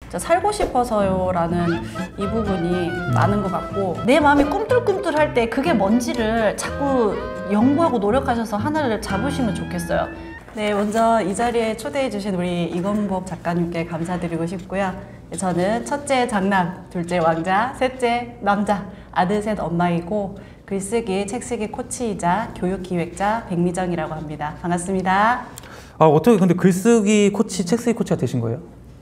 살고 싶어서요 라는 이 부분이 많은 것 같고, 내 마음이 꿈틀꿈틀할 때 그게 뭔지를 자꾸 연구하고 노력하셔서 하나를 잡으시면 좋겠어요. 네, 먼저 이 자리에 초대해 주신 우리 이건복 작가님께 감사드리고 싶고요. 저는 첫째 장남, 둘째 왕자, 셋째 남자, 아들 셋 엄마이고 글쓰기, 책쓰기 코치이자 교육기획자 백미정이라고 합니다. 반갑습니다. 아, 어떻게 근데 글쓰기 코치, 책쓰기 코치가 되신 거예요?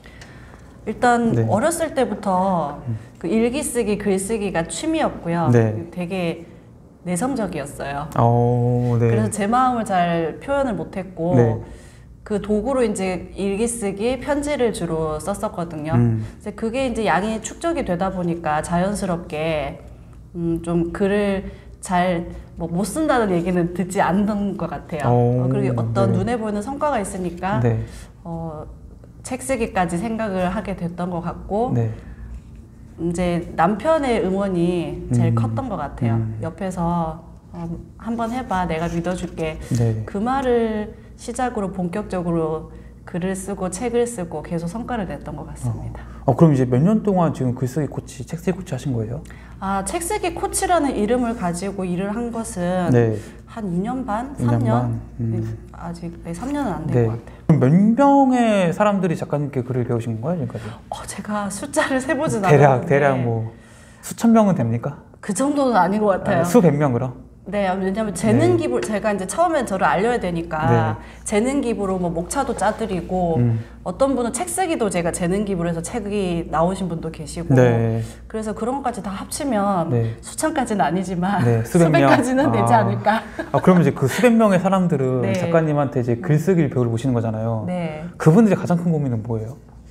일단 네. 어렸을 때부터 그 일기 쓰기, 글쓰기가 취미였고요. 네. 되게 내성적이었어요. 네. 그래서 제 마음을 잘 표현을 못했고, 네. 그 도구로 이제 일기 쓰기, 편지를 주로 썼었거든요. 그래서 그게 이제 양이 축적이 되다 보니까 자연스럽게 좀 글을 잘 못 쓴다는 얘기는 듣지 않는 것 같아요. 그리고 어떤 네. 눈에 보이는 성과가 있으니까 네. 책 쓰기까지 생각을 하게 됐던 것 같고, 네. 이제 남편의 응원이 제일 컸던 것 같아요. 옆에서 한번 해봐, 내가 믿어줄게. 네. 그 말을 시작으로 본격적으로 글을 쓰고 책을 쓰고 계속 성과를 냈던 것 같습니다. 그럼 이제 몇 년 동안 지금 글쓰기 코치, 책쓰기 코치 하신 거예요? 책쓰기 코치라는 이름을 가지고 일을 한 것은 네. 한 2년 반? 2년 3년? 반. 아직 3년은 안 된 네. 것 같아요. 그럼 몇 명의 사람들이 작가님께 글을 배우신 거예요, 지금까지? 제가 숫자를 세보진 않았는데 대략 뭐 수천 명은 됩니까? 그 정도는 아닌 것 같아요. 수백 명 그럼? 네, 왜냐면 재능 네. 기부, 제가 이제 처음엔 저를 알려야 되니까 재능 기부로 뭐 목차도 짜드리고, 어떤 분은 책 쓰기도 제가 재능 기부로 해서 책이 나오신 분도 계시고, 네. 그래서 그런 것까지 다 합치면 네. 수천까지는 아니지만 네, 수백까지는 되지 않을까. 그러면 이제 그 수백 명의 사람들은 네. 작가님한테 이제 글쓰기를 배우러 오시는 거잖아요. 네. 그분들의 가장 큰 고민은 뭐예요?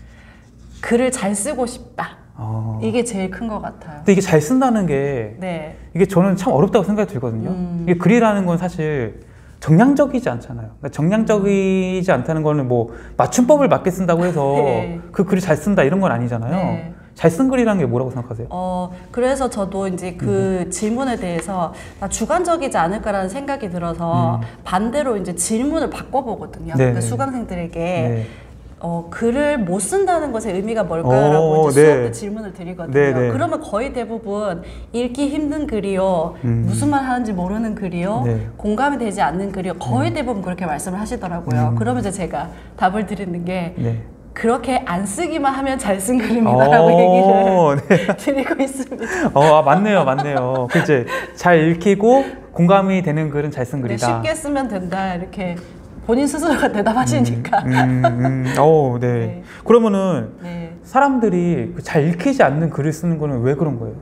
글을 잘 쓰고 싶다. 이게 제일 큰 것 같아요. 근데 이게 잘 쓴다는 게 네. 이게 저는 참 어렵다고 생각이 들거든요. 이게 글이라는 건 사실 정량적이지 않잖아요. 그러니까 정량적이지 않다는 거는 뭐 맞춤법을 맞게 쓴다고 해서 네. 그 글이 잘 쓴다 이런 건 아니잖아요. 네. 잘 쓴 글이라는 게 뭐라고 생각하세요? 그래서 저도 이제 그 질문에 대해서 나 주관적이지 않을까라는 생각이 들어서 반대로 이제 질문을 바꿔보거든요. 네. 그 수강생들에게 네. 글을 못 쓴다는 것의 의미가 뭘까라고 이제 수업 때 질문을 드리거든요. 네. 그러면 거의 대부분 읽기 힘든 글이요, 무슨 말 하는지 모르는 글이요, 네. 공감이 되지 않는 글이요, 거의 대부분 그렇게 말씀을 하시더라고요. 그러면서 제가 답을 드리는 게 네. 그렇게 안 쓰기만 하면 잘 쓴 글입니다라고 얘기를 드리고 있습니다. 맞네요. 이제 잘 읽히고 공감이 되는 글은 잘 쓴 글이다. 쉽게 쓰면 된다 이렇게 본인 스스로가 대답하시니까. 네. 그러면은 네. 사람들이 잘 읽히지 않는 글을 쓰는 거는 왜 그런 거예요?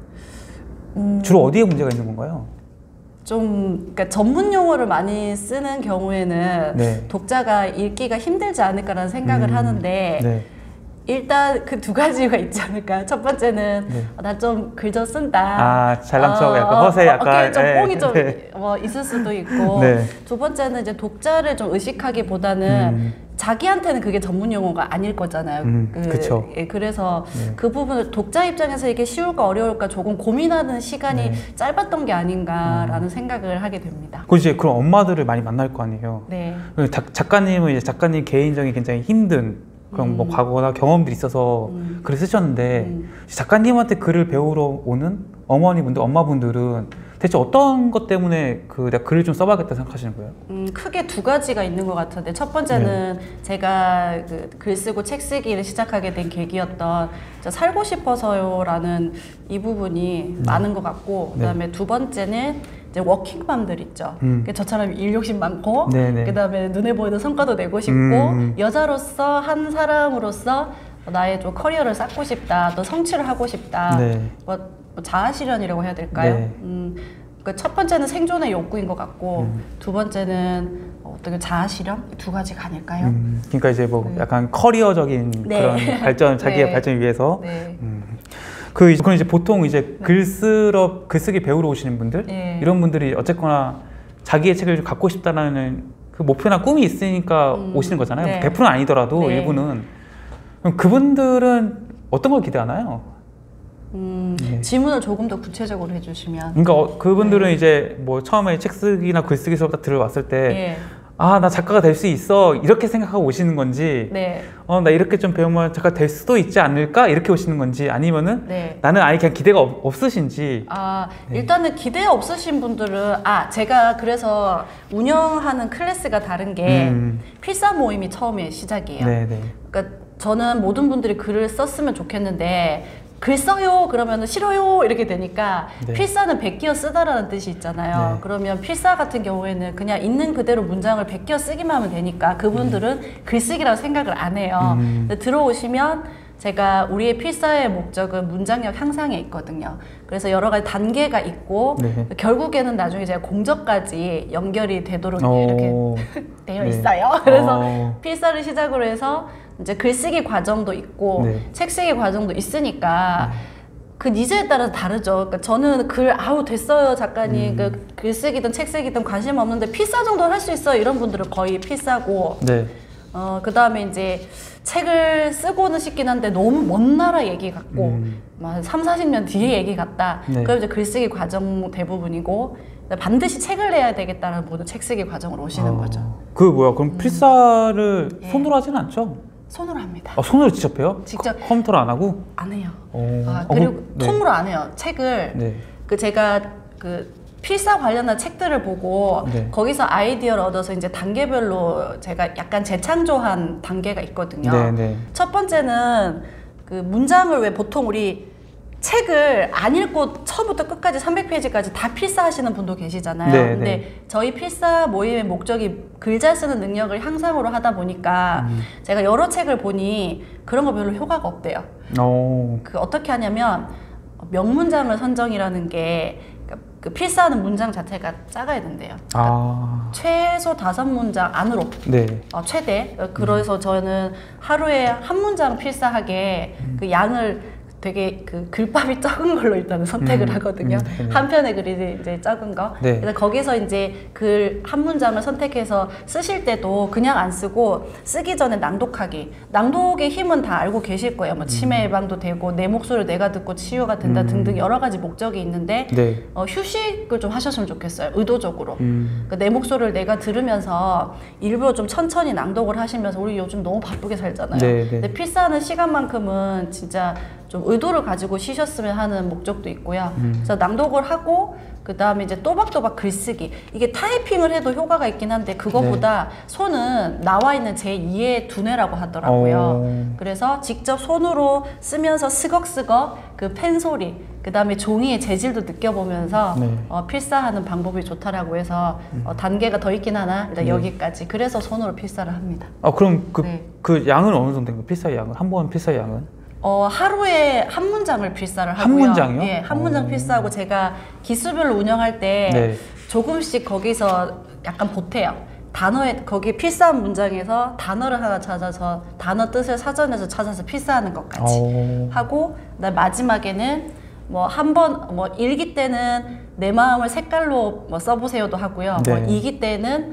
주로 어디에 문제가 있는 건가요? 그러니까 전문 용어를 많이 쓰는 경우에는 네. 독자가 읽기가 힘들지 않을까라는 생각을 하는데, 네. 일단 그 두 가지가 있지 않을까요? 첫 번째는 나 좀 글 좀 쓴다. 잘난 척, 약간 허세, 약간 좀 뽕이 좀 있을 수도 있고, 네. 두 번째는 이제 독자를 좀 의식하기보다는 자기한테는 그게 전문 용어가 아닐 거잖아요. 그쵸. 그래서 그 부분을 독자 입장에서 이게 쉬울까 어려울까 조금 고민하는 시간이 짧았던 게 아닌가라는 생각을 하게 됩니다. 이제 그런 엄마들을 많이 만날 거 아니에요. 네. 작가님은 이제 작가님 개인적인 굉장히 힘든 그런 뭐 과거나 경험들이 있어서 글을 쓰셨는데, 작가님한테 글을 배우러 오는 어머니분들, 엄마분들은 대체 어떤 것 때문에 내가 글을 좀 써봐야겠다 생각하시는 거예요? 크게 두 가지가 있는 것 같은데, 첫 번째는 제가 글 쓰고 책 쓰기를 시작하게 된 계기였던 살고 싶어서요 라는 이 부분이 많은 것 같고, 그다음에 두 번째는 이제 워킹맘들 있죠. 저처럼 일 욕심 많고, 그다음에 눈에 보이는 성과도 내고 싶고, 여자로서 한 사람으로서 나의 좀 커리어를 쌓고 싶다, 또 성취를 하고 싶다, 뭐 자아실현이라고 해야 될까요? 첫 번째는 생존의 욕구인 것 같고, 두 번째는 어떻게 자아실현? 두 가지가 아닐까요? 그러니까 이제 뭐 약간 커리어적인 그런 발전, 자기의 발전을 위해서. 그럼 이제 보통 이제 글쓰기 배우러 오시는 분들, 이런 분들이 어쨌거나 자기의 책을 좀 갖고 싶다라는 그 목표나 꿈이 있으니까 오시는 거잖아요. 100%는 아니더라도 일부는. 그럼 그분들은 어떤 걸 기대하나요? 질문을 조금 더 구체적으로 해주시면. 그러니까 그분들은 이제 뭐 처음에 책 쓰기나 글쓰기 수업 딱 들어왔을 때 아, 나 작가가 될 수 있어 이렇게 생각하고 오시는 건지 네. 나 이렇게 좀 배우면 작가 될 수도 있지 않을까 이렇게 오시는 건지 아니면은 네. 나는 아예 그냥 기대가 없으신지. 네. 일단은 기대 없으신 분들은 제가 그래서 운영하는 클래스가 다른 게 필사 모임이 처음에 시작이에요. 네네. 그러니까 저는 모든 분들이 글을 썼으면 좋겠는데 글 써요 그러면 싫어요 이렇게 되니까 네. 필사는 베끼어 쓰다라는 뜻이 있잖아요. 네. 그러면 필사 같은 경우에는 그냥 있는 그대로 문장을 베끼어 쓰기만 하면 되니까 그분들은 글쓰기라고 생각을 안 해요. 근데 들어오시면 제가 우리의 필사의 목적은 문장력 향상에 있거든요. 그래서 여러 가지 단계가 있고 네. 결국에는 나중에 제가 공적까지 연결이 되도록 이렇게 되어 네. 있어요. 그래서 필사를 시작으로 해서 이제 글쓰기 과정도 있고 네. 책쓰기 과정도 있으니까 그 니즈에 따라서 다르죠. 그러니까 저는 글 됐어요 작가님 그 글쓰기든 책쓰기든 관심 없는데 필사 정도는 할 수 있어요 이런 분들은 거의 필사고 네. 그 다음에 이제 책을 쓰고는 싶긴 한데 너무 먼 나라 얘기 같고 막 3, 40년 뒤에 얘기 같다. 네. 그럼 이제 글쓰기 과정 대부분이고 반드시 책을 내야 되겠다는 모든 책쓰기 과정으로 오시는 거죠. 그 뭐야? 그럼 필사를 손으로 하진 않죠? 손으로 합니다. 손으로 직접 해요? 직접 컴퓨터로 안 하고? 안 해요. 그리고 네. 통으로 안 해요. 책을 네. 제가 필사 관련한 책들을 보고 네. 거기서 아이디어를 얻어서 이제 단계별로 제가 약간 재창조한 단계가 있거든요. 네, 네. 첫 번째는 문장을 왜 보통 우리 책을 안 읽고 처음부터 끝까지 300페이지까지 다 필사하시는 분도 계시잖아요. 네, 근데 네. 저희 필사 모임의 목적이 글 잘 쓰는 능력을 향상으로 하다 보니까 제가 여러 책을 보니 그런 거 별로 효과가 없대요. 어떻게 하냐면 명문장을 선정이라는 게 그 필사하는 문장 자체가 작아야 된대요. 최소 5문장 안으로 네. 최대. 그래서 저는 하루에 한 문장 필사하게 그 양을 되게 글밥이 적은 걸로 일단은 선택을 하거든요. 한 편의 글이 이제 적은 거. 네. 그래서 거기서 이제 글 한 문장을 선택해서 쓰실 때도 그냥 안 쓰고 쓰기 전에 낭독하기. 낭독의 힘은 다 알고 계실 거예요. 뭐 치매 예방도 되고 내 목소리를 내가 듣고 치유가 된다 등등 여러 가지 목적이 있는데 네. 휴식을 좀 하셨으면 좋겠어요. 의도적으로. 그러니까 내 목소리를 내가 들으면서 일부러 좀 천천히 낭독을 하시면서 우리 요즘 너무 바쁘게 살잖아요. 네, 네. 근데 필사하는 시간만큼은 진짜 좀 의도를 가지고 쉬셨으면 하는 목적도 있고요. 그래서 낭독을 하고 그 다음에 이제 또박또박 글쓰기. 이게 타이핑을 해도 효과가 있긴 한데 그거보다 네. 손은 나와 있는 제2의 두뇌라고 하더라고요. 그래서 직접 손으로 쓰면서 스걱스걱 그 펜 소리 그 다음에 종이의 재질도 느껴보면서 네. 필사하는 방법이 좋다라고 해서 단계가 더 있긴 하나 일단 네. 여기까지. 그래서 손으로 필사를 합니다. 그럼 그 양은 어느 정도인가요? 필사의 양은? 한 번 필사의 양은? 하루에 한 문장을 필사를 하고요. 한 문장이요? 예, 한 문장 필사하고 제가 기수별로 운영할 때 네. 조금씩 거기서 약간 보태요. 거기 필사한 문장에서 단어를 하나 찾아서 단어 뜻을 사전에서 찾아서 필사하는 것까지 하고 그다음 마지막에는 한 번 일기 때는 내 마음을 색깔로 써보세요도 하고요. 네. 이기 때는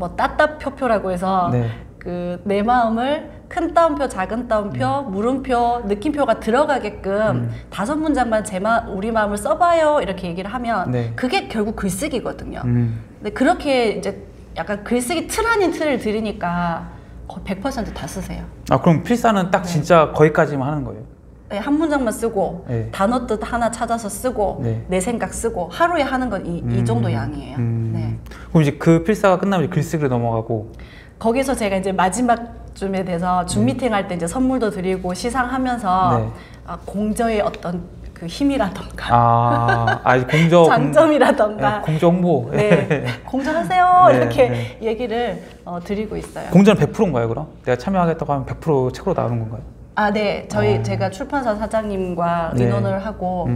따따표표라고 해서 네. 내 마음을 큰 따옴표, 작은 따옴표, 물음표, 느낌표가 들어가게끔 5문장만 우리 마음을 써봐요 이렇게 얘기를 하면 네. 그게 결국 글쓰기거든요. 근데 그렇게 이제 약간 글쓰기 틀 아닌 틀을 들으니까 거의 100% 다 쓰세요. 그럼 필사는 딱 진짜 거기까지만 하는 거예요? 네, 한 문장만 쓰고 네. 단어 뜻 하나 찾아서 쓰고 네. 내 생각 쓰고 하루에 하는 건 이 정도 양이에요. 네. 그럼 이제 그 필사가 끝나면 이제 글쓰기로 넘어가고 거기서 제가 이제 마지막쯤에 돼서 줌 미팅 할 때 이제 선물도 드리고 시상하면서 네. 공저의 어떤 그 힘이라던가 공저 장점이라던가 공저 홍보 네. 공저하세요 네, 이렇게 네. 얘기를 드리고 있어요. 공저는 100%인가요 그럼? 내가 참여하겠다고 하면 100% 책으로 나오는 건가요? 네. 제가 출판사 사장님과 네. 의논을 하고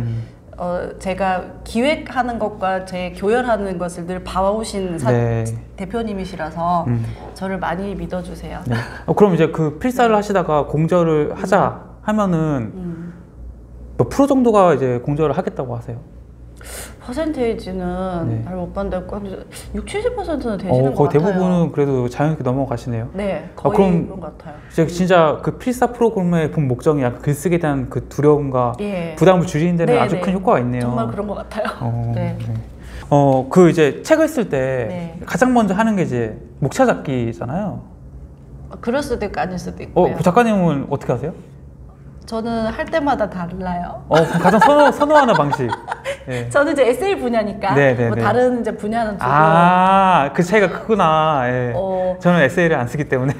제가 기획하는 것과 제 교열하는 것을 늘 봐오신 네. 대표님이시라서 저를 많이 믿어주세요. 네. 그럼 이제 그 필사를 하시다가 공저를 하자 하면은 몇 프로 정도가 이제 공저를 하겠다고 하세요? 퍼센테이지는 네. 잘 못 봤는데 60~70%는 되시는 것 거의 같아요. 대부분은 그래도 자연스럽게 넘어가시네요. 네, 거의 그런 것 같아요. 진짜 그 필사 프로그램의 본 목적이 약간 글쓰기에 대한 그 두려움과 예. 부담을 줄이는 데는 아주 큰 효과가 있네요. 정말 그런 것 같아요. 네. 그 이제 책을 쓸 때 네. 가장 먼저 하는 게 이제 목차 잡기잖아요. 그럴 수도 있고 아닐 수도 있고요. 그 작가님은 어떻게 하세요? 저는 할 때마다 달라요. 가장 선호하는 방식. 네. 저는 이제 에세이 분야니까 뭐 다른 이제 분야는 두고. 그 차이가 크구나. 예. 저는 에세이를 안 쓰기 때문에.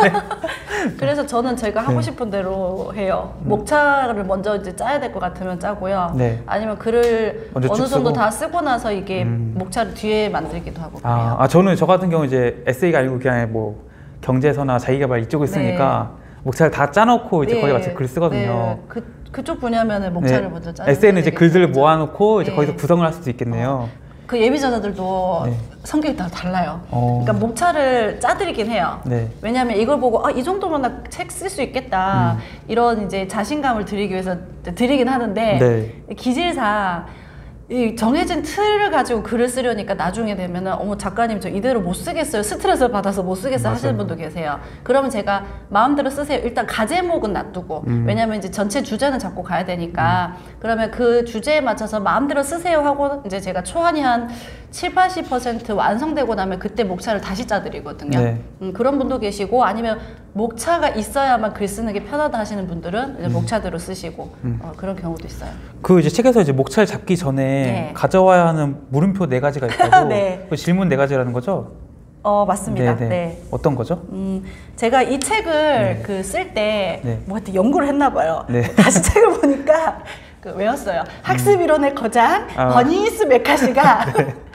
그래서 저는 제가 하고 싶은 대로 해요. 목차를 먼저 이제 짜야 될 것 같으면 짜고요. 네. 아니면 글을 어느 정도 쓰고. 다 쓰고 나서 이게 목차를 뒤에 만들기도 하고 그래요. 저는 저 같은 경우 이제 에세이가 아니고 그냥 뭐 경제서나 자기개발 이쪽을 쓰니까 목차를 다 짜놓고 이제 거기 같이 글 쓰거든요. 그쪽 분야면은 목차를 먼저 짜야 에세이는 이제 글들을 모아놓고 이제 거기서 구성을 할 수도 있겠네요. 그 예비자들도 성격이 다 달라요. 그러니까 목차를 짜드리긴 해요. 왜냐하면 이걸 보고 이 정도면 나 책 쓸 수 있겠다 이런 이제 자신감을 드리기 위해서 드리긴 하는데 기질상 이 정해진 틀을 가지고 글을 쓰려니까 나중에 되면은 어머 작가님 저 이대로 못 쓰겠어요, 스트레스를 받아서 못 쓰겠어요 하시는 분도 계세요. 그러면 제가 마음대로 쓰세요. 일단 가제목은 놔두고 왜냐면 이제 전체 주제는 잡고 가야 되니까 그러면 그 주제에 맞춰서 마음대로 쓰세요 하고 이제 제가 초안이 한 70~80% 완성되고 나면 그때 목차를 다시 짜드리거든요. 그런 분도 계시고 아니면 목차가 있어야만 글 쓰는 게 편하다 하시는 분들은 이제 목차대로 쓰시고 그런 경우도 있어요. 그 이제 책에서 이제 목차를 잡기 전에 가져와야 하는 물음표 4가지가 있다고. 그 질문 4가지라는 거죠? 맞습니다. 네. 어떤 거죠? 제가 이 책을 그 쓸 때 뭐 하여튼 연구를 했나 봐요. 다시 책을 보니까 외웠어요. 학습이론의 거장 버니스 메카시가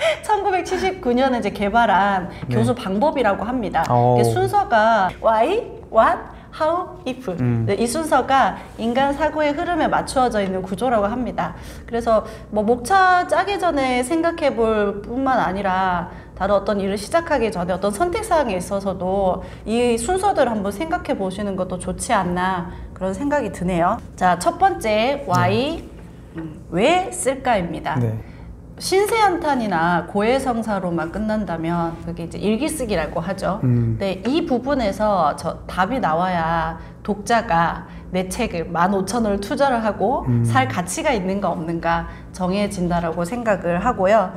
1979년에 이제 개발한 교수 방법이라고 합니다. 순서가 why, what, how, if 이 순서가 인간 사고의 흐름에 맞추어져 있는 구조라고 합니다. 그래서 뭐 목차 짜기 전에 생각해 볼 뿐만 아니라 다른 어떤 일을 시작하기 전에 어떤 선택사항에 있어서도 이 순서들을 한번 생각해 보시는 것도 좋지 않나 그런 생각이 드네요. 자, 첫 번째 why, 왜 쓸까입니다. 신세한탄이나 고해성사로만 끝난다면 그게 이제 일기쓰기라고 하죠. 근데 이 부분에서 답이 나와야 독자가 내 책을 15,000원을 투자를 하고 살 가치가 있는가 없는가 정해진다라고 생각을 하고요.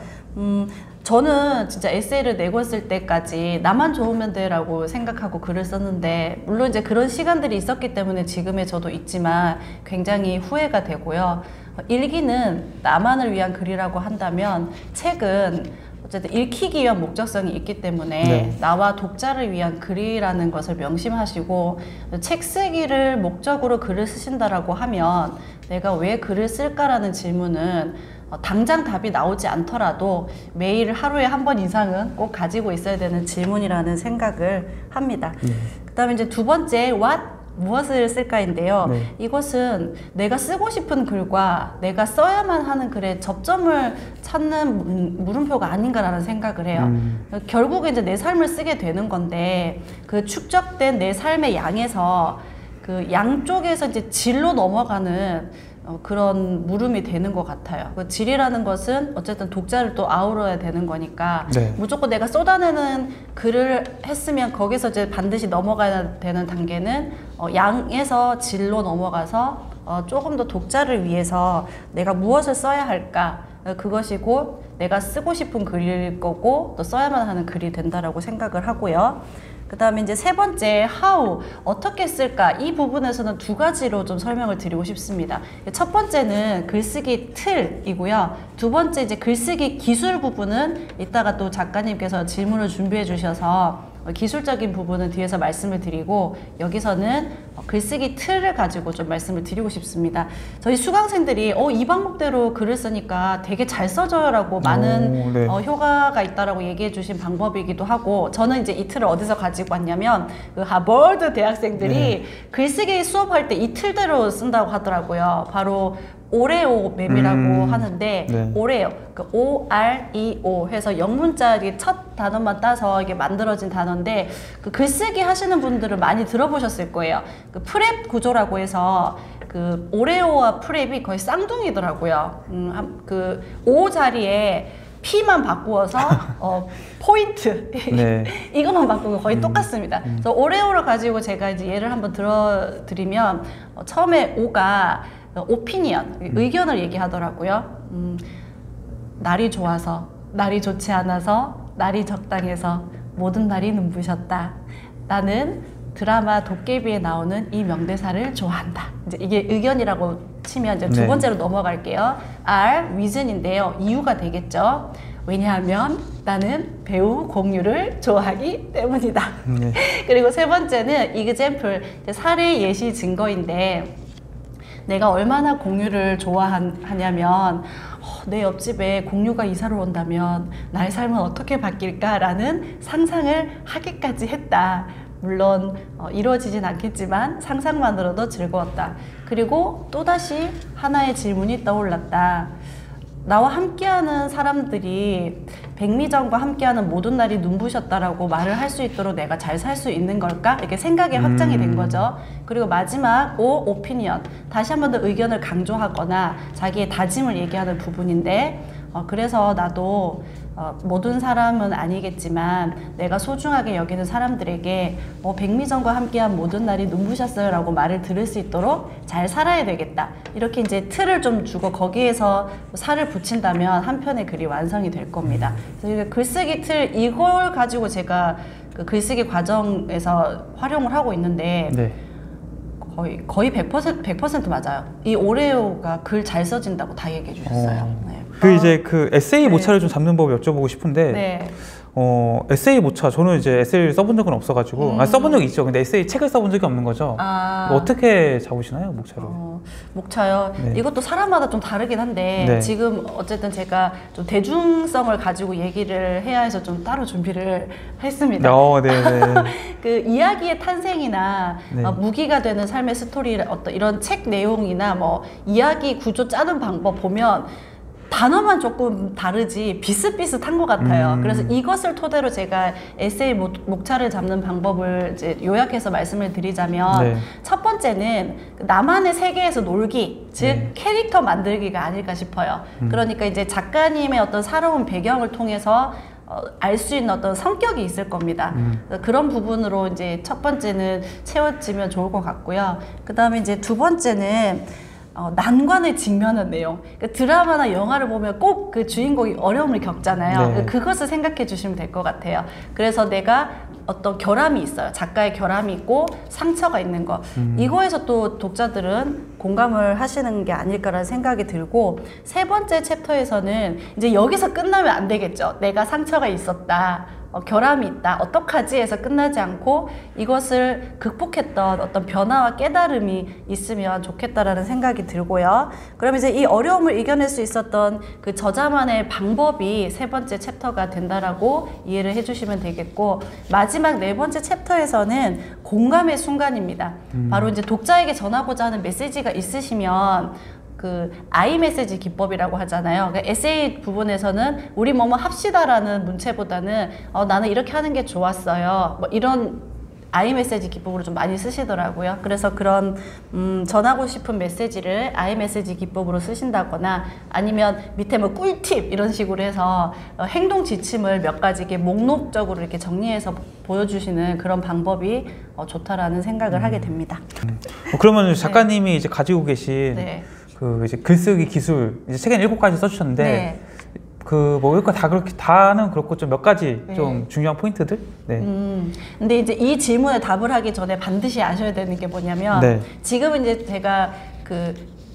저는 진짜 에세이를 4권 쓸 때까지 나만 좋으면 돼라고 생각하고 글을 썼는데 물론 이제 그런 시간들이 있었기 때문에 지금의 저도 있지만 굉장히 후회가 되고요. 일기는 나만을 위한 글이라고 한다면 책은 어쨌든 읽히기 위한 목적성이 있기 때문에 나와 독자를 위한 글이라는 것을 명심하시고 책 쓰기를 목적으로 글을 쓰신다라고 하면 내가 왜 글을 쓸까라는 질문은 당장 답이 나오지 않더라도 매일 하루에 한 번 이상은 꼭 가지고 있어야 되는 질문이라는 생각을 합니다. 그 다음에 이제 두 번째 what? 무엇을 쓸까인데요. 이것은 내가 쓰고 싶은 글과 내가 써야만 하는 글의 접점을 찾는 물음표가 아닌가라는 생각을 해요. 결국에 이제 내 삶을 쓰게 되는 건데 그 축적된 내 삶의 양에서 그 양쪽에서 이제 질로 넘어가는 그런 물음이 되는 것 같아요. 그 질이라는 것은 어쨌든 독자를 또 아우러야 되는 거니까 무조건 내가 쏟아내는 글을 했으면 거기서 이제 반드시 넘어가야 되는 단계는 양에서 질로 넘어가서 조금 더 독자를 위해서 내가 무엇을 써야 할까 그것이고 내가 쓰고 싶은 글일 거고 또 써야만 하는 글이 된다라고 생각을 하고요. 그 다음에 이제 세 번째 how, 어떻게 쓸까 이 부분에서는 2가지로 좀 설명을 드리고 싶습니다. 첫 번째는 글쓰기 틀이고요. 두 번째 이제 글쓰기 기술 부분은 이따가 또 작가님께서 질문을 준비해 주셔서 기술적인 부분은 뒤에서 말씀을 드리고 여기서는 글쓰기 틀을 가지고 좀 말씀을 드리고 싶습니다. 저희 수강생들이 이 방법대로 글을 쓰니까 되게 잘 써져요 라고 많은 효과가 있다라고 얘기해 주신 방법이기도 하고 저는 이제 이 틀을 어디서 가지고 왔냐면 그 하버드 대학생들이 글쓰기 수업할 때 이 틀대로 쓴다고 하더라고요. 바로 오레오 맵이라고 하는데 오레오, 그 O-R-E-O 해서 영문자 첫 단어만 따서 이게 만들어진 단어인데 그 글쓰기 하시는 분들은 많이 들어보셨을 거예요. 그 프랩 구조라고 해서 그 오레오와 프랩이 거의 쌍둥이더라고요. 그 O 자리에 P만 바꾸어서 포인트 이것만 바꾸고 거의 똑같습니다. 그래서 오레오를 가지고 제가 이제 예를 한번 들어드리면 처음에 O가 오피니언, 의견을 얘기하더라고요. 날이 좋아서 날이 좋지 않아서 날이 적당해서 모든 날이 눈부셨다. 나는 드라마 도깨비에 나오는 이 명대사를 좋아한다. 이제 이게 의견이라고 치면 이제 두 번째로 넘어갈게요. R, reason인데요. 이유가 되겠죠. 왜냐하면 나는 배우 공유를 좋아하기 때문이다. 그리고 세 번째는 example, 사례 예시 증거인데 내가 얼마나 공유를 좋아하냐면 내 옆집에 공유가 이사를 온다면 나의 삶은 어떻게 바뀔까라는 상상을 하기까지 했다. 물론 이루어지진 않겠지만 상상만으로도 즐거웠다. 그리고 또다시 하나의 질문이 떠올랐다. 나와 함께하는 사람들이 백미정과 함께하는 모든 날이 눈부셨다라고 말을 할 수 있도록 내가 잘 살 수 있는 걸까? 이렇게 생각이 확장이 된 거죠. 그리고 마지막 오피니언, 다시 한 번 더 의견을 강조하거나 자기의 다짐을 얘기하는 부분인데 그래서 나도 모든 사람은 아니겠지만 내가 소중하게 여기는 사람들에게 백미정과 함께한 모든 날이 눈부셨어요 라고 말을 들을 수 있도록 잘 살아야 되겠다. 이렇게 이제 틀을 좀 주고 거기에서 살을 붙인다면 한 편의 글이 완성이 될 겁니다. 그래서 글쓰기 틀 이걸 가지고 제가 그 글쓰기 과정에서 활용을 하고 있는데 네. 거의 100% 맞아요. 이 오레오가 글 잘 써진다고 다 얘기해 주셨어요. 네. 이제 그 에세이 모차를 좀 잡는 법을 여쭤보고 싶은데 네. 에세이 모차, 저는 이제 에세이를 써본 적은 없어가지고 써본 적이 있죠. 근데 에세이 책을 써본 적이 없는 거죠. 어떻게 잡으시나요, 목차로? 목차요? 네. 이것도 사람마다 좀 다르긴 한데 네. 지금 어쨌든 제가 좀 대중성을 가지고 얘기를 해야 해서 좀 따로 준비를 했습니다. 네네. 그 이야기의 탄생이나 네. 무기가 되는 삶의 스토리, 어떤 이런 책 내용이나 뭐 이야기 구조 짜는 방법 보면 단어만 조금 다르지 비슷비슷한 것 같아요. 그래서 이것을 토대로 제가 에세이 목차를 잡는 방법을 이제 요약해서 말씀을 드리자면 네. 첫 번째는 나만의 세계에서 놀기, 즉 캐릭터 만들기가 아닐까 싶어요. 그러니까 이제 작가님의 어떤 살아온 배경을 통해서 알 수 있는 어떤 성격이 있을 겁니다. 그런 부분으로 이제 첫 번째는 채워지면 좋을 것 같고요. 그 다음에 이제 두 번째는 난관을 직면한 내용. 그러니까 드라마나 영화를 보면 꼭 그 주인공이 어려움을 겪잖아요. 네. 그것을 생각해 주시면 될 것 같아요. 그래서 내가 어떤 결함이 있어요. 작가의 결함이 있고 상처가 있는 거. 이거에서 또 독자들은 공감을 하시는 게 아닐까라는 생각이 들고, 세 번째 챕터에서는 이제 여기서 끝나면 안 되겠죠. 내가 상처가 있었다. 결함이 있다. 어떡하지? 해서 끝나지 않고 이것을 극복했던 어떤 변화와 깨달음이 있으면 좋겠다라는 생각이 들고요. 그럼 이제 이 어려움을 이겨낼 수 있었던 그 저자만의 방법이 세 번째 챕터가 된다라고 이해를 해주시면 되겠고, 마지막 네 번째 챕터에서는 공감의 순간입니다. 바로 이제 독자에게 전하고자 하는 메시지가 있으시면 그 I 메시지 기법이라고 하잖아요. 그러니까 에세이 부분에서는 우리 뭐뭐 합시다라는 문체보다는 나는 이렇게 하는 게 좋았어요. 뭐 이런 I 메시지 기법으로 좀 많이 쓰시더라고요. 그래서 그런 전하고 싶은 메시지를 I 메시지 기법으로 쓰신다거나 아니면 밑에 뭐 꿀팁 이런 식으로 해서 행동 지침을 몇 가지 이렇게 목록적으로 이렇게 정리해서 보여주시는 그런 방법이 좋다라는 생각을 하게 됩니다. 그러면 작가님이 이제 가지고 계신 네. 그 이제 글쓰기 기술, 이제 책에는 7가지 써주셨는데 네. 그 뭐 이거 다 그렇게 다는 그렇고 좀 몇 가지 네. 좀 중요한 포인트들. 네. 근데 이제 이 질문에 답을 하기 전에 반드시 아셔야 되는 게 뭐냐면 네. 지금은 이제 제가 그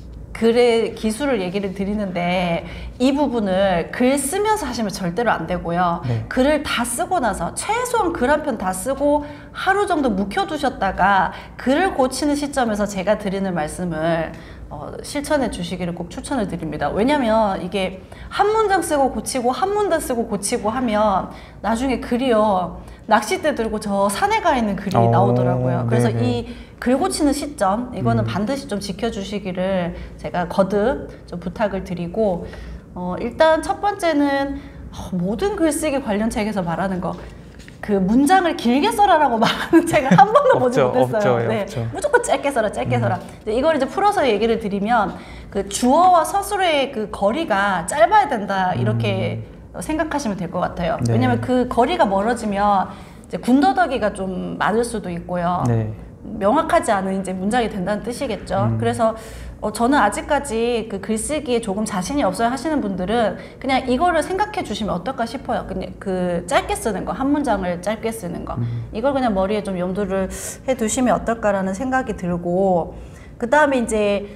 글의 기술을 얘기를 드리는데 이 부분을 글 쓰면서 하시면 절대로 안 되고요. 네. 글을 다 쓰고 나서 최소한 글 한 편 다 쓰고 하루 정도 묵혀두셨다가 글을 고치는 시점에서 제가 드리는 말씀을 실천해 주시기를 꼭 추천을 드립니다. 왜냐면 이게 한 문장 쓰고 고치고 한 문단 쓰고 고치고 하면 나중에 글이요 낚싯대 들고 저 산에 가 있는 글이 나오더라고요. 그래서 이 글 고치는 시점 이거는 반드시 좀 지켜주시기를 제가 거듭 좀 부탁을 드리고, 일단 첫 번째는 모든 글쓰기 관련 책에서 말하는 거, 그 문장을 길게 써라라고 말하는 책을 한 번도 보지 못했어요. 네, 없죠. 무조건 짧게 써라, 짧게 써라. 이걸 이제 풀어서 얘기를 드리면 그 주어와 서술의 그 거리가 짧아야 된다 이렇게 생각하시면 될 것 같아요. 네. 왜냐면 그 거리가 멀어지면 이제 군더더기가 좀 많을 수도 있고요. 네. 명확하지 않은 이제 문장이 된다는 뜻이겠죠. 그래서 저는 아직까지 그 글쓰기에 조금 자신이 없어요 하시는 분들은 그냥 이거를 생각해 주시면 어떨까 싶어요. 그냥 그 짧게 쓰는 거, 한 문장을 짧게 쓰는 거, 이걸 그냥 머리에 좀 염두를 해 두시면 어떨까라는 생각이 들고, 그 다음에 이제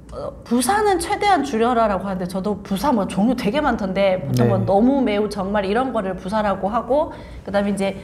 부사는 최대한 줄여라라고 하는데, 저도 부사 뭐 종류 되게 많던데 보통 뭐 너무, 매우, 정말 이런 거를 부사라고 하고, 그 다음에 이제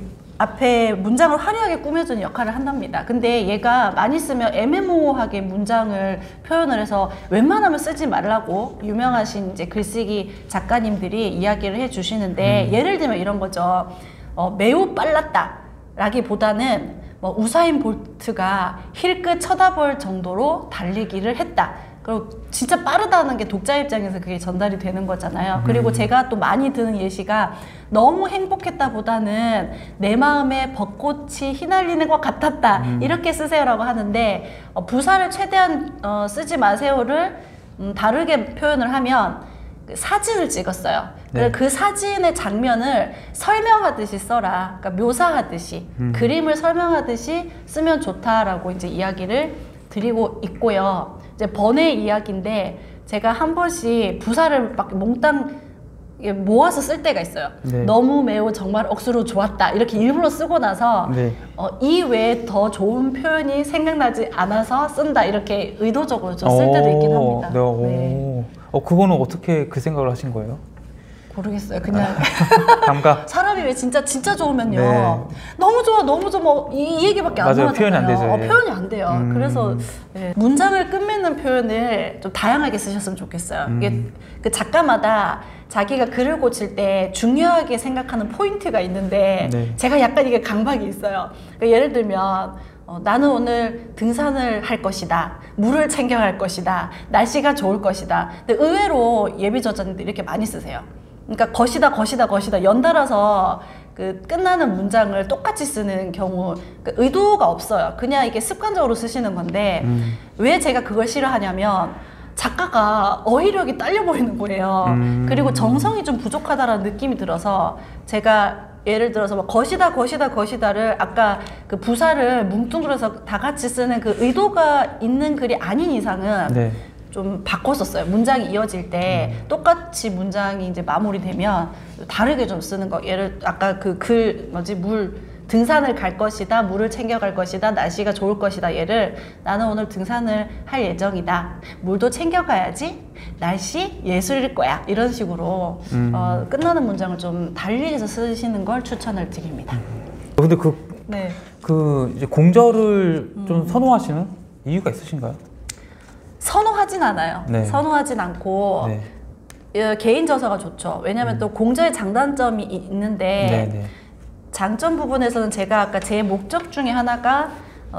앞에 문장을 화려하게 꾸며주는 역할을 한답니다. 근데 얘가 많이 쓰면 애매모호하게 문장을 표현을 해서 웬만하면 쓰지 말라고 유명하신 이제 글쓰기 작가님들이 이야기를 해주시는데, 예를 들면 이런 거죠. 매우 빨랐다 라기보다는 뭐 우사인 볼트가 힐끗 쳐다볼 정도로 달리기를 했다. 그리고 진짜 빠르다는 게 독자 입장에서 그게 전달이 되는 거잖아요. 그리고 제가 또 많이 드는 예시가 너무 행복했다 보다는 내 마음에 벚꽃이 휘날리는 것 같았다. 이렇게 쓰세요라고 하는데, 부사를 최대한 쓰지 마세요를 다르게 표현을 하면 사진을 찍었어요. 네. 그 사진의 장면을 설명하듯이 써라. 그러니까 묘사하듯이, 그림을 설명하듯이 쓰면 좋다라고 이제 이야기를 드리고 있고요. 이제 번외 이야기인데, 제가 한 번씩 부사를 막 몽땅 모아서 쓸 때가 있어요. 네. 너무, 매우, 정말, 억수로 좋았다 이렇게 일부러 쓰고 나서 네. 이 외에 더 좋은 표현이 생각나지 않아서 쓴다 이렇게 의도적으로 좀 쓸 때도 있긴 합니다. 네. 그거는 어떻게 그 생각을 하신 거예요? 모르겠어요. 그냥 감각. 사람이 왜 진짜 좋으면요, 네. 너무 좋아 뭐 이 얘기밖에 안 나오잖아요. 표현이 안 되죠. 표현이 안 돼요. 그래서 문장을 끝맺는 표현을 좀 다양하게 쓰셨으면 좋겠어요. 이게 그 작가마다 자기가 글을 고칠 때 중요하게 생각하는 포인트가 있는데, 네. 제가 약간 이게 강박이 있어요. 그러니까 예를 들면 나는 오늘 등산을 할 것이다, 물을 챙겨갈 것이다, 날씨가 좋을 것이다. 근데 의외로 예비 저자님들 이렇게 많이 쓰세요. 그러니까 것이다 연달아서 그 끝나는 문장을 똑같이 쓰는 경우, 그 의도가 없어요. 그냥 이게 습관적으로 쓰시는 건데, 왜 제가 그걸 싫어하냐면 작가가 어휘력이 딸려 보이는 거예요. 그리고 정성이 좀 부족하다라는 느낌이 들어서, 제가 예를 들어서 뭐 것이다를 아까 그 부사를 뭉뚱그려서 다 같이 쓰는 그 의도가 있는 글이 아닌 이상은 네. 좀 바꿨었어요. 문장이 이어질 때 똑같이 문장이 이제 마무리되면 다르게 좀 쓰는 거. 아까 그 글 등산을 갈 것이다, 물을 챙겨갈 것이다, 날씨가 좋을 것이다. 얘를 나는 오늘 등산을 할 예정이다, 물도 챙겨가야지, 날씨 예술일 거야, 이런 식으로 끝나는 문장을 좀 달리 해서 쓰시는 걸 추천을 드립니다. 근데 네. 이제 공저를 좀 선호하시는 이유가 있으신가요? 선호하진 않아요. 네. 선호하진 않고, 네. 개인 저서가 좋죠. 왜냐하면 또 공저의 장단점이 있는데, 네. 장점 부분에서는 제가 아까 제 목적 중에 하나가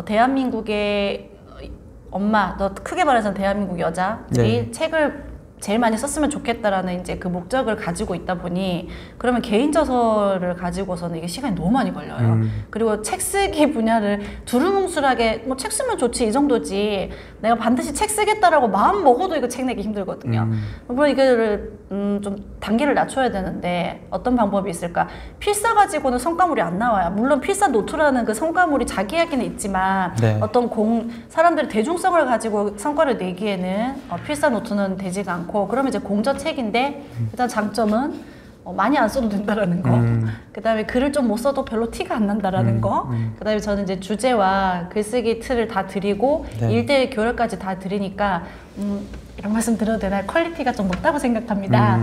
대한민국의 엄마, 크게 말해서 대한민국 여자들이 네. 책을 제일 많이 썼으면 좋겠다라는 이제 그 목적을 가지고 있다 보니, 그러면 개인 저서를 가지고서는 이게 시간이 너무 많이 걸려요. 그리고 책 쓰기 분야를 두루뭉술하게 뭐 책 쓰면 좋지 이 정도지, 내가 반드시 책 쓰겠다라고 마음 먹어도 이거 책 내기 힘들거든요. 물론 이거를 좀 단계를 낮춰야 되는데 어떤 방법이 있을까? 필사 가지고는 성과물이 안 나와요. 물론 필사 노트라는 그 성과물이 자기 이야기는 있지만, 네. 어떤 사람들이 대중성을 가지고 성과를 내기에는 필사 노트는 되지가 않고, 그러면 이제 공저 책인데, 일단 장점은 많이 안 써도 된다라는 거, 그 다음에 글을 좀 못 써도 별로 티가 안 난다라는 거, 그 다음에 저는 이제 주제와 글쓰기 틀을 다 드리고, 네. 1:1 교열까지 다 드리니까, 이런 말씀 드려도 되나요? 퀄리티가 좀 높다고 생각합니다.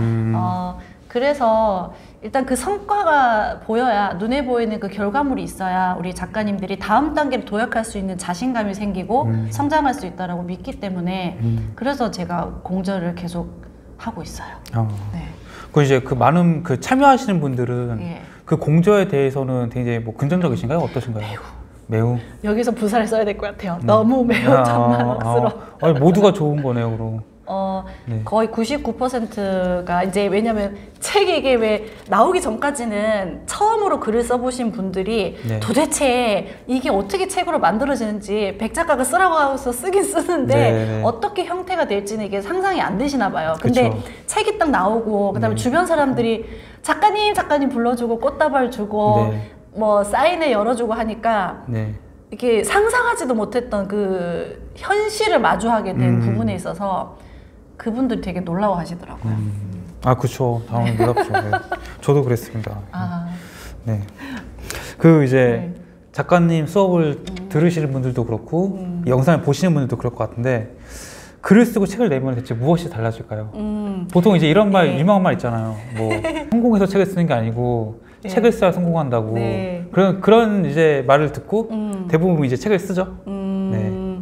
그래서 일단 그 성과가 보여야, 눈에 보이는 그 결과물이 있어야 우리 작가님들이 다음 단계를 도약할 수 있는 자신감이 생기고 성장할 수 있다라고 믿기 때문에, 그래서 제가 공저를 계속 하고 있어요. 네. 그 이제 그 많은 그 참여하시는 분들은 예. 그 공저에 대해서는 굉장히 뭐 긍정적이신가요? 어떠신가요? 매우. 여기서 부사를 써야 될 것 같아요. 너무 매우 정말 억수로. 아니, 모두가 좋은 거네요, 그럼. 네. 거의 99%가 이제, 왜냐면 책이 이게 왜 나오기 전까지는 처음으로 글을 써보신 분들이 네. 도대체 이게 어떻게 책으로 만들어지는지, 백 작가가 쓰라고 해서 쓰긴 쓰는데 네. 어떻게 형태가 될지는 이게 상상이 안 되시나 봐요. 근데 그쵸. 책이 딱 나오고, 그 다음에 주변 사람들이 작가님 불러주고 꽃다발 주고, 네. 뭐 사인회 열어주고 하니까, 네. 이렇게 상상하지도 못했던 그 현실을 마주하게 된 부분에 있어서 그분들이 되게 놀라워하시더라고요. 아, 그렇죠. 당연히 놀랍죠. 네. 저도 그랬습니다. 아. 네. 그 이제 작가님 수업을 들으시는 분들도 그렇고 영상을 보시는 분들도 그럴 것 같은데 글을 쓰고 책을 내면 대체 무엇이 달라질까요? 보통 이제 이런 말, 유명한 말 있잖아요. 뭐 성공해서 책을 쓰는 게 아니고 책을 써야 성공한다고. 그런 이제 말을 듣고 대부분 이제 책을 쓰죠. 네.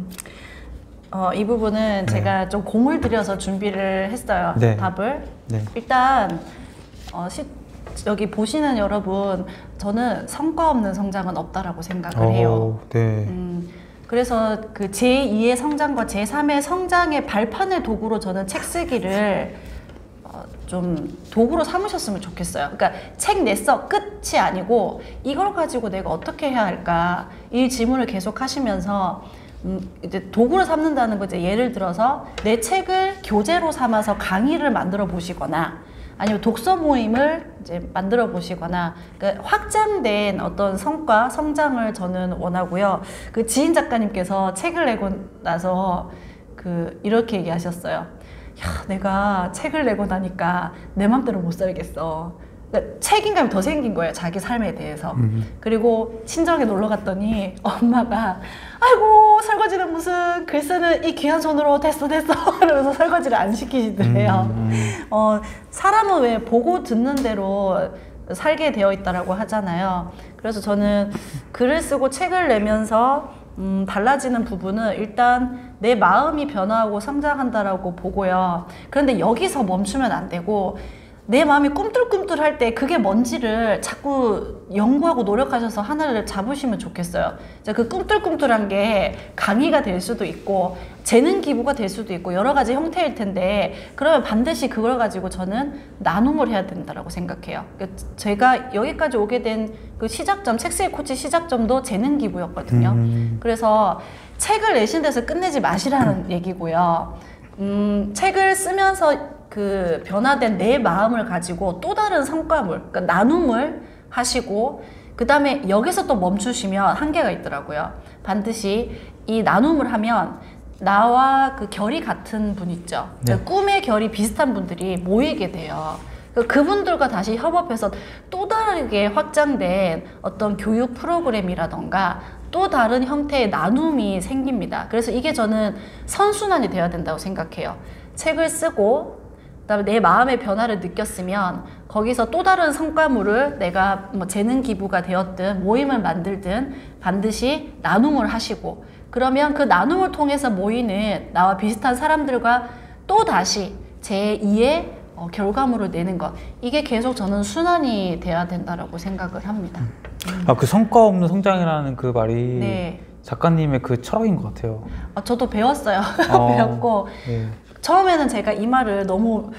이 부분은 제가 좀 공을 들여서 준비를 했어요. 답을. 일단 여기 보시는 여러분, 저는 성과 없는 성장은 없다라고 생각을 해요. 그래서 그 제2의 성장과 제3의 성장의 발판의 도구로 저는 책 쓰기를 좀 도구로 삼으셨으면 좋겠어요. 그러니까 책 냈어 끝이 아니고 이걸 가지고 내가 어떻게 해야 할까, 이 질문을 계속 하시면서 이제 도구를 삼는다는 거죠. 예를 들어서 내 책을 교재로 삼아서 강의를 만들어 보시거나 아니면 독서 모임을 이제 만들어 보시거나, 그러니까 확장된 어떤 성과, 성장을 저는 원하고요. 그 지인 작가님께서 책을 내고 나서 이렇게 얘기하셨어요. 야, 내가 책을 내고 나니까 내 맘대로 못 살겠어. 그러니까 책임감이 더 생긴 거예요, 자기 삶에 대해서. 그리고 친정에 놀러 갔더니 엄마가 아이고 설거지는 무슨 글 쓰는 이 귀한 손으로 됐어 이러면서 설거지를 안 시키시더래요. 사람은 왜 보고 듣는 대로 살게 되어 있다라고 하잖아요. 그래서 저는 글을 쓰고 책을 내면서 달라지는 부분은 일단 내 마음이 변화하고 성장한다라고 보고요. 그런데 여기서 멈추면 안 되고 내 마음이 꿈틀꿈틀할 때 그게 뭔지를 자꾸 연구하고 노력하셔서 하나를 잡으시면 좋겠어요. 그 꿈틀꿈틀한 게 강의가 될 수도 있고 재능 기부가 될 수도 있고 여러 가지 형태일 텐데, 그러면 반드시 그걸 가지고 저는 나눔을 해야 된다고 생각해요. 제가 여기까지 오게 된 그 시작점, 책쓰기 코치 시작점도 재능 기부였거든요. 그래서 책을 내신 데서 끝내지 마시라는 얘기고요. 책을 쓰면서 그 변화된 내 마음을 가지고 또 다른 성과물, 그러니까 나눔을 하시고, 그 다음에 여기서 또 멈추시면 한계가 있더라고요. 반드시 이 나눔을 하면 나와 그 결이 같은 분 있죠. 그러니까 꿈의 결이 비슷한 분들이 모이게 돼요. 그분들과 다시 협업해서 또 다르게 확장된 어떤 교육 프로그램이라던가 또 다른 형태의 나눔이 생깁니다. 그래서 이게 저는 선순환이 되어야 된다고 생각해요. 책을 쓰고 그다음에 내 마음의 변화를 느꼈으면 거기서 또 다른 성과물을 내가 뭐 재능 기부가 되었든 모임을 만들든 반드시 나눔을 하시고, 그러면 그 나눔을 통해서 모이는 나와 비슷한 사람들과 또 다시 제2의 결과물을 내는 것, 이게 계속 저는 순환이 돼야 된다라고 생각을 합니다. 그 성과 없는 성장이라는 그 말이 작가님의 그 철학인 것 같아요. 저도 배웠어요. 배웠고 처음에는 제가 이 말을 너무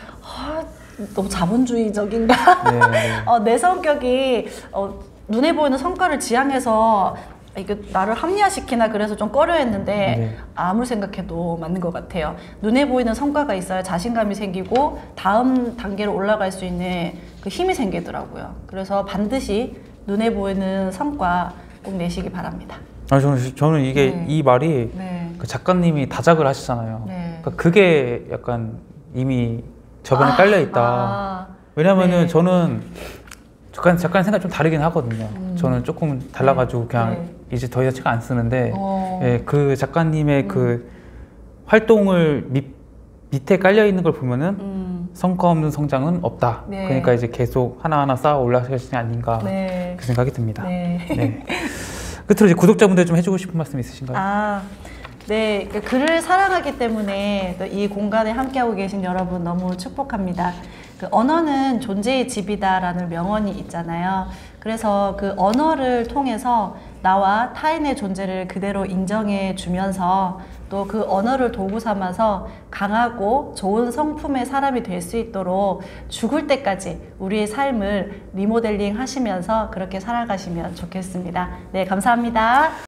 자본주의적인가? 내 성격이 눈에 보이는 성과를 지향해서 이거 나를 합리화시키나 그래서 좀 꺼려했는데 아무리 생각해도 맞는 것 같아요. 눈에 보이는 성과가 있어야 자신감이 생기고 다음 단계로 올라갈 수 있는 그 힘이 생기더라고요. 그래서 반드시 눈에 보이는 성과 꼭 내시기 바랍니다. 저는 이게 이 말이 그 작가님이 다작을 하시잖아요. 그러니까 그게 약간 이미 저변에 깔려 있다. 왜냐면은 저는 작가님 생각이 좀 다르긴 하거든요. 저는 조금 달라가지고 그냥 이제 더 이상 책 안 쓰는데 그 작가님의 그 활동을 밑에 깔려 있는 걸 보면은 성과 없는 성장은 없다. 그러니까 이제 계속 하나하나 쌓아 올라가시는 게 아닌가 그 생각이 듭니다. 끝으로 이제 구독자분들 좀 해주고 싶은 말씀 있으신가요? 글을 사랑하기 때문에 또 이 공간에 함께하고 계신 여러분 너무 축복합니다. 언어는 존재의 집이다라는 명언이 있잖아요. 그래서 그 언어를 통해서 나와 타인의 존재를 그대로 인정해 주면서 또 그 언어를 도구 삼아서 강하고 좋은 성품의 사람이 될 수 있도록 죽을 때까지 우리의 삶을 리모델링 하시면서 그렇게 살아가시면 좋겠습니다. 감사합니다.